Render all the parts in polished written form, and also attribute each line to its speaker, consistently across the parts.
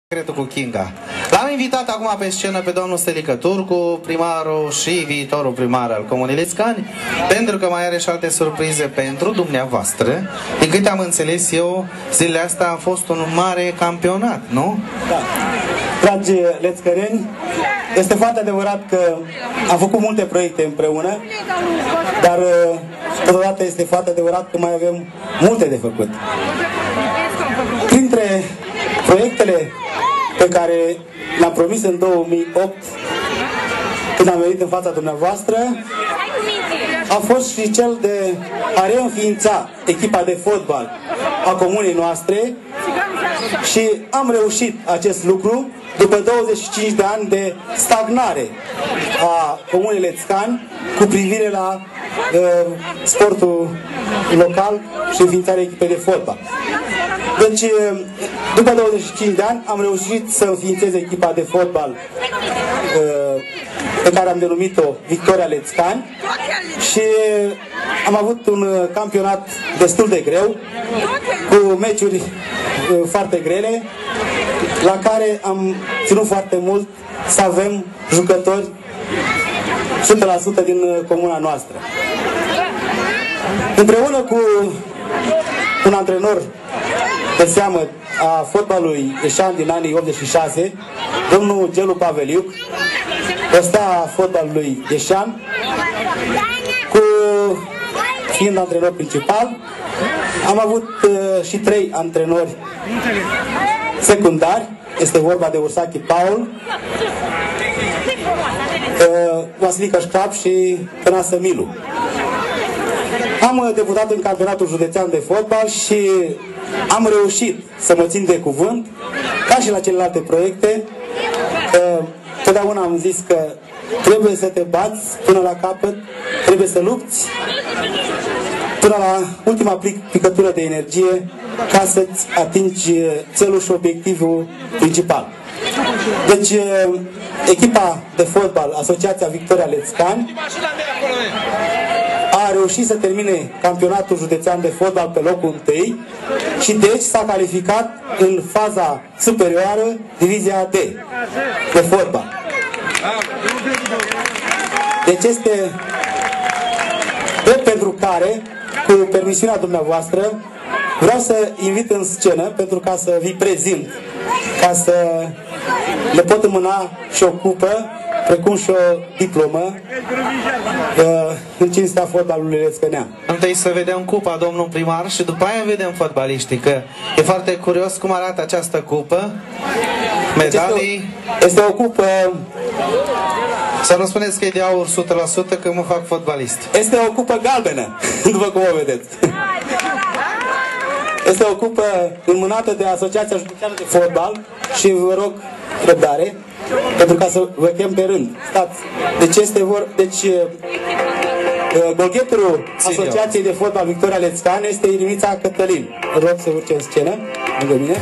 Speaker 1: Secretul cu Kinga. L-am invitat acum pe scenă pe domnul Stelică Turcu, primarul și viitorul primar al Comunei Lețcani, pentru că mai are și alte surprize pentru dumneavoastră. Din câte am înțeles eu, zilele astea a fost un mare campionat, nu?
Speaker 2: Da. Dragi lețcăreni, este foarte adevărat că am făcut multe proiecte împreună, dar totodată este foarte adevărat că mai avem multe de făcut. Printre proiectele pe care le-am promis în 2008, când am venit în fața dumneavoastră, a fost și cel de a reînființa echipa de fotbal a comunei noastre și am reușit acest lucru după 25 de ani de stagnare a Comunei Lețcani cu privire la sportul local și înființarea echipei de fotbal. Deci, după 25 de ani, am reușit să înființez echipa de fotbal pe care am denumit-o Victoria Lețcani și am avut un campionat destul de greu, cu meciuri foarte grele, la care am ținut foarte mult să avem jucători 100% din comuna noastră. Împreună cu un antrenor de seamă a fotbalului ieșan din anii 86, domnul Gelu Paveliuc, ăsta fotbalului ieșan, fiind antrenor principal, am avut și 3 antrenori secundari. Este vorba de Ursachi Paul, Vasilica Șcap și Tănasă Milu. Am debutat în campionatul județean de fotbal și am reușit să mă țin de cuvânt, ca și la celelalte proiecte. Totdeauna am zis că trebuie să te bați până la capăt, trebuie să lupți până la ultima picătură de energie ca să-ți atingi țelul și obiectivul principal. Deci, echipa de fotbal, Asociația Victoria Lețcani, a reușit să termine campionatul județean de fotbal pe locul 1 și deci s-a calificat în faza superioară, divizia D de fotbal. Deci este pentru care, cu permisiunea dumneavoastră, vreau să invit în scenă pentru ca să vi prezint, ca să le pot înmâna și o cupă, precum și o diplomă în cinstea fotbalului lețcănean.
Speaker 1: Întâi să vedem cupa, domnul primar, și după aia vedem fotbaliștii, că e foarte curios cum arată această cupă. Medalii.
Speaker 2: Este o cupă...
Speaker 1: Să nu spuneți că e de aur 100%, că mă fac fotbalist.
Speaker 2: Este o cupă galbenă, după cum o vedeți. Este o cupă înmânată de Asociația Județeană de Fotbal și vă rog răbdare, pentru ca să vă chem pe rând. Stați. Deci golgheterul Asociației de Fotbal Victoria Lețcani este Irimița Cătălin. Vă rog să urce în scenă, lângă mine.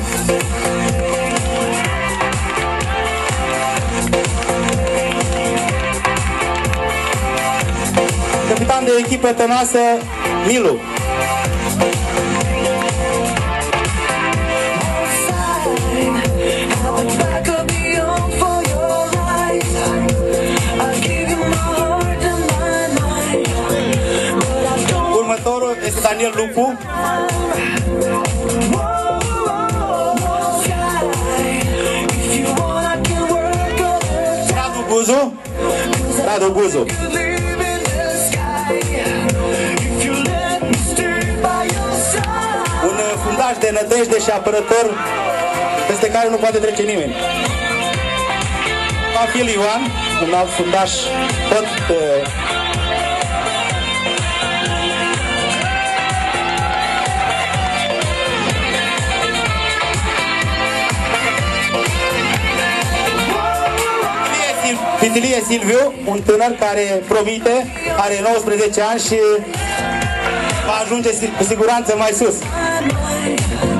Speaker 2: Capitan de echipă Tănasă Milu. Următorul este Daniel Lupu. Radu Guzu. Radu Guzu. Un fundaș de nădejde și apărător peste care nu poate trece nimeni. Pafil Ioan, un alt fundaș tot Pitilie Silviu, un tânăr care promite, are 19 ani și va ajunge cu siguranță mai sus.